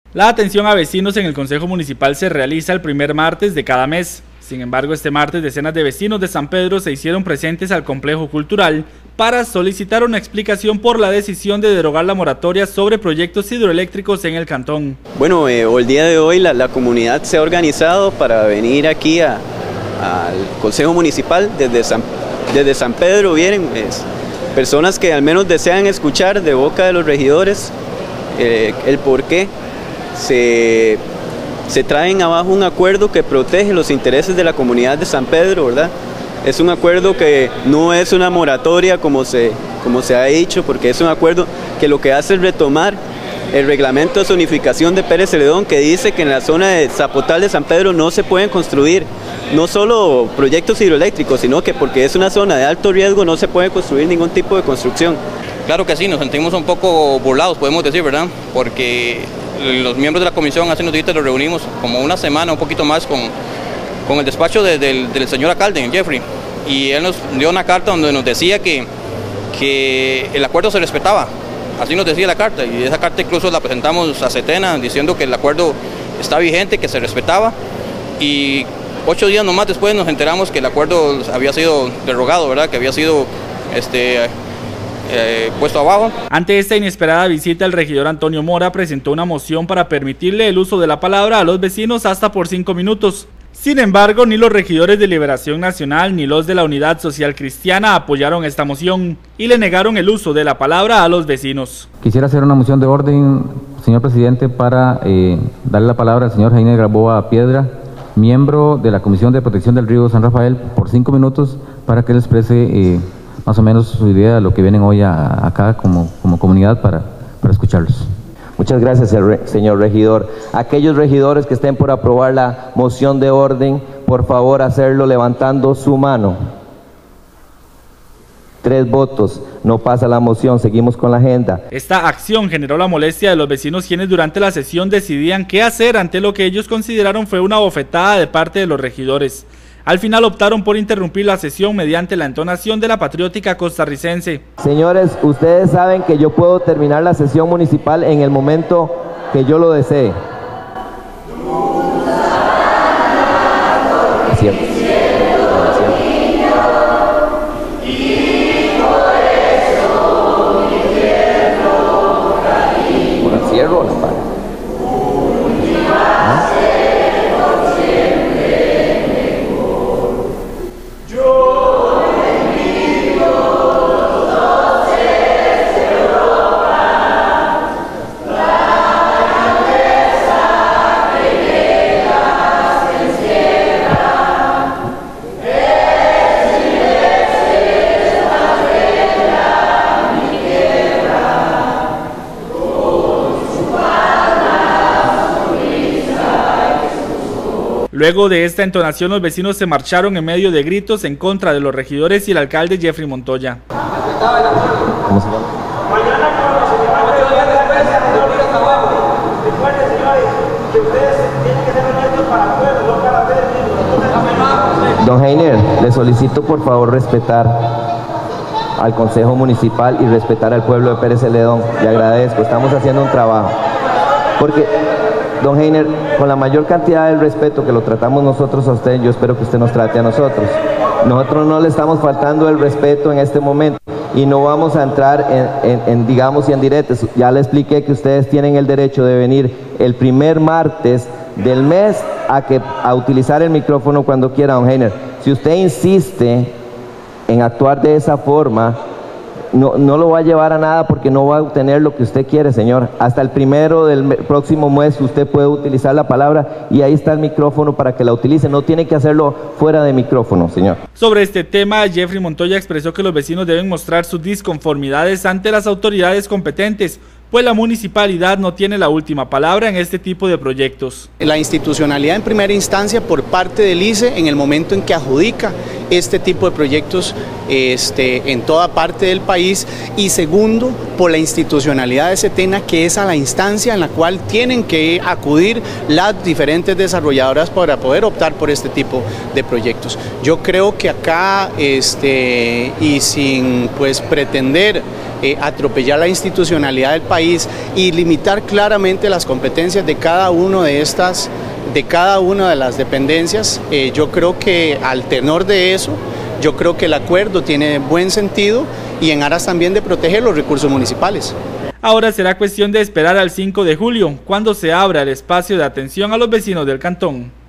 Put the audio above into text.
La atención a vecinos en el Consejo Municipal se realiza el primer martes de cada mes. Sin embargo, este martes decenas de vecinos de San Pedro se hicieron presentes al complejo cultural para solicitar una explicación por la decisión de derogar la moratoria sobre proyectos hidroeléctricos en el cantón. Bueno, el día de hoy la comunidad se ha organizado para venir aquí al Consejo Municipal desde San Pedro. Vienen personas que al menos desean escuchar de boca de los regidores el por qué se traen abajo un acuerdo que protege los intereses de la comunidad de San Pedro, ¿verdad? Es un acuerdo que no es una moratoria como se ha dicho, porque es un acuerdo que lo que hace es retomar el reglamento de zonificación de Pérez Celedón, que dice que en la zona de Zapotal de San Pedro no se pueden construir no solo proyectos hidroeléctricos, sino que porque es una zona de alto riesgo no se puede construir ningún tipo de construcción. Claro que sí, nos sentimos un poco burlados, podemos decir, ¿verdad? Porque los miembros de la comisión hace unos días nos reunimos como una semana, un poquito más, con el despacho del señor alcalde, Jeffrey, y él nos dio una carta donde nos decía que el acuerdo se respetaba, así nos decía la carta, y esa carta incluso la presentamos a Setena diciendo que el acuerdo está vigente, que se respetaba, y 8 días nomás después nos enteramos que el acuerdo había sido derogado, ¿verdad? Que había sido puesto abajo. Ante esta inesperada visita, el regidor Antonio Mora presentó una moción para permitirle el uso de la palabra a los vecinos hasta por 5 minutos. Sin embargo, ni los regidores de Liberación Nacional ni los de la Unidad Social Cristiana apoyaron esta moción y le negaron el uso de la palabra a los vecinos. Quisiera hacer una moción de orden, señor presidente, para darle la palabra al señor Heiner Graboa Piedra, miembro de la Comisión de Protección del Río San Rafael, por 5 minutos para que él exprese más o menos su idea de lo que vienen hoy acá como comunidad para escucharlos. Muchas gracias, señor regidor. Aquellos regidores que estén por aprobar la moción de orden, por favor hacerlo levantando su mano. 3 votos, no pasa la moción, seguimos con la agenda. Esta acción generó la molestia de los vecinos, quienes durante la sesión decidían qué hacer ante lo que ellos consideraron fue una bofetada de parte de los regidores. Al final optaron por interrumpir la sesión mediante la entonación de la patriótica costarricense. Señores, ustedes saben que yo puedo terminar la sesión municipal en el momento que yo lo desee. Es cierto. Cierro la pared. Luego de esta entonación, los vecinos se marcharon en medio de gritos en contra de los regidores y el alcalde Jeffrey Montoya. ¿Cómo se llama? Don Heiner, le solicito por favor respetar al Consejo Municipal y respetar al pueblo de Pérez Celedón. Le agradezco, estamos haciendo un trabajo. Porque, don Heiner, con la mayor cantidad del respeto que lo tratamos nosotros a usted, yo espero que usted nos trate a nosotros. Nosotros no le estamos faltando el respeto en este momento y no vamos a entrar en digamos y en diretes. Ya le expliqué que ustedes tienen el derecho de venir el primer martes del mes a utilizar el micrófono cuando quiera, don Heiner. Si usted insiste en actuar de esa forma, no lo va a llevar a nada, porque no va a obtener lo que usted quiere, señor. Hasta el 1 del próximo mes usted puede utilizar la palabra y ahí está el micrófono para que la utilice. No tiene que hacerlo fuera de micrófono, señor. Sobre este tema, Jeffrey Montoya expresó que los vecinos deben mostrar sus disconformidades ante las autoridades competentes, pues la municipalidad no tiene la última palabra en este tipo de proyectos. La institucionalidad en primera instancia por parte del ICE en el momento en que adjudica este tipo de proyectos en toda parte del país, y segundo, por la institucionalidad de SETENA, que es a la instancia en la cual tienen que acudir las diferentes desarrolladoras para poder optar por este tipo de proyectos. Yo creo que acá, y sin pues pretender atropellar la institucionalidad del país y limitar claramente las competencias de cada una de las dependencias, yo creo que al tenor de eso, yo creo que el acuerdo tiene buen sentido y en aras también de proteger los recursos municipales. Ahora será cuestión de esperar al 5 de julio, cuando se abra el espacio de atención a los vecinos del cantón.